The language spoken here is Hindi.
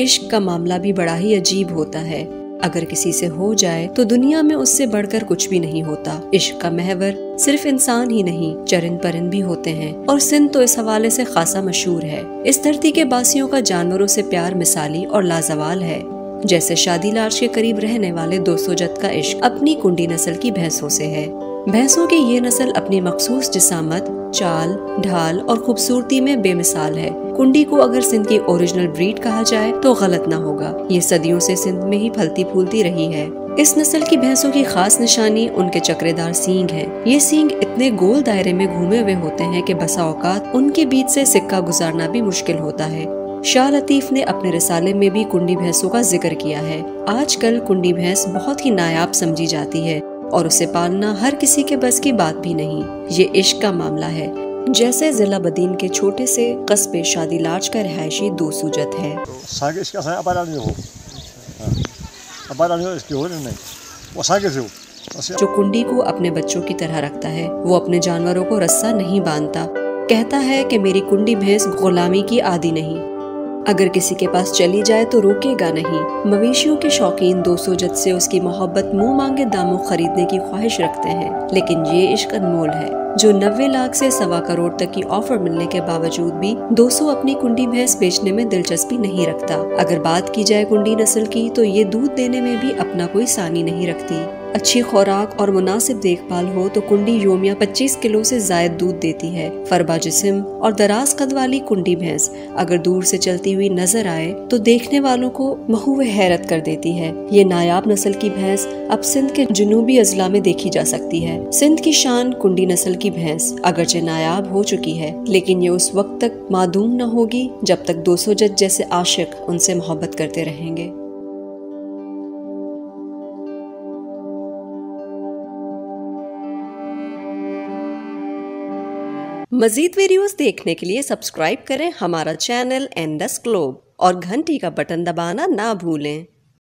इश्क का मामला भी बड़ा ही अजीब होता है। अगर किसी से हो जाए तो दुनिया में उससे बढ़कर कुछ भी नहीं होता। इश्क का महवर सिर्फ इंसान ही नहीं, चरिंद परिंद भी होते हैं और सिंध तो इस हवाले से खासा मशहूर है। इस धरती के बासियों का जानवरों से प्यार मिसाली और लाजवाल है। जैसे शादी लार्ज के करीब रहने वाले दोसु जत का इश्क अपनी कुंडी नस्ल की भैंसों से है। भैंसों की ये नस्ल अपनी मखसूस जिसामत, चाल, ढाल और खूबसूरती में बेमिसाल है। कुंडी को अगर सिंध की ओरिजिनल ब्रीड कहा जाए तो गलत ना होगा। ये सदियों से सिंध में ही फलती फूलती रही है। इस नस्ल की भैंसों की खास निशानी उनके चक्रेदार सींग हैं। ये सींग इतने गोल दायरे में घूमे हुए होते हैं कि बसा औकात उनके बीच से सिक्का गुजारना भी मुश्किल होता है। शाह लतीफ ने अपने रिसाले में भी कुंडी भैंसों का जिक्र किया है। आजकल कुंडी भैंस बहुत ही नायाब समझी जाती है और उसे पालना हर किसी के बस की बात भी नहीं। ये इश्क का मामला है। जैसे जिला बदीन के छोटे से कस्बे शादी लार्ज का रहायशी दोसु जत है। जो कुंडी को अपने बच्चों की तरह रखता है, वो अपने जानवरों को रस्सा नहीं बांधता। कहता है कि मेरी कुंडी भैंस गुलामी की आदी नहीं, अगर किसी के पास चली जाए तो रोकेगा नहीं। मवेशियों के शौकीन दोसु जत से उसकी मोहब्बत मुंह मांगे दामों खरीदने की ख्वाहिश रखते हैं, लेकिन ये इश्क अनमोल है जो 90 लाख से 1.25 करोड़ तक की ऑफर मिलने के बावजूद भी दोसु अपनी कुंडी भैंस बेचने में दिलचस्पी नहीं रखता। अगर बात की जाए कुंडी नस्ल की तो ये दूध देने में भी अपना कोई सानी नहीं रखती। अच्छी खुराक और मुनासिब देखभाल हो तो कुंडी योमिया 25 किलो से जायद दूध देती है। फरबा जिस्म और दराज कद वाली कुंडी भैंस अगर दूर से चलती हुई नजर आए तो देखने वालों को महूए हैरत कर देती है। ये नायाब नस्ल की भैंस अब सिंध के जुनूबी अजला में देखी जा सकती है। सिंध की शान कुंडी नस्ल की भैंस अगरचे नायाब हो चुकी है, लेकिन ये उस वक्त तक मादूम न होगी जब तक दोसु जत जैसे आशिक उनसे मोहब्बत करते रहेंगे। मजीद वीडियोस देखने के लिए सब्सक्राइब करें हमारा चैनल एंडस ग्लोब और घंटी का बटन दबाना ना भूलें।